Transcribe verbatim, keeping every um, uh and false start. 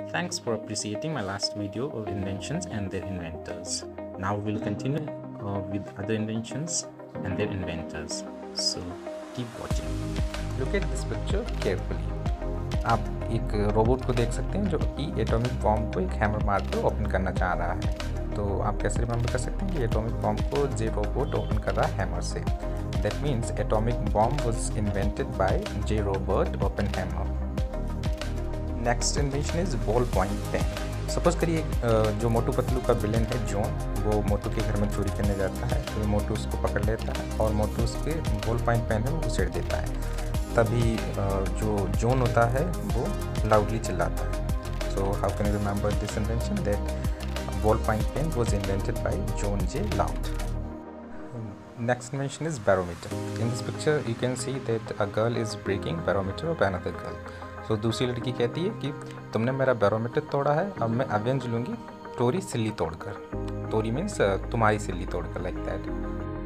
Thanks for appreciating my last video of inventions and their inventors. Now we'll continue uh, with other inventions and their inventors. So keep watching. Look at this picture carefully. आप एक robot को देख सकते हैं जो कि atomic bomb को एक हैमर मार कर ओपन करना चाह रहा है। तो आप कैसे रिमेंबर कर सकते हैं कि एटॉमिक बॉम्ब को जे रोबोट ओपन कर रहा है हैमर से। That means atomic bomb was invented by J Robert Oppenheimer. Next invention is ball point pen. Suppose करिए जो मोटू पतलू का विलेन है जॉन, वो मोटू के घर में चोरी करने जाता है। तो मोटू उसको पकड़ लेता है और मोटू उसके बॉल पॉइंट पेन है वो उछेड़ देता है। तभी जो जॉन होता है वो लाउडली चिल्लाता है। So how can you remember this invention that ball point pen was invented by John J loud. Next invention is barometer. In this picture you can see that a girl is breaking barometer of another girl. So दूसरी लड़की कहती है कि तुमने मेरा barometer तोड़ा है, अब मैं अवेंज लूँगी टोरी सिल्ली तोड़कर। टोरी मीन्स तुम्हारी सिल्ली तोड़कर, लाइक दैट।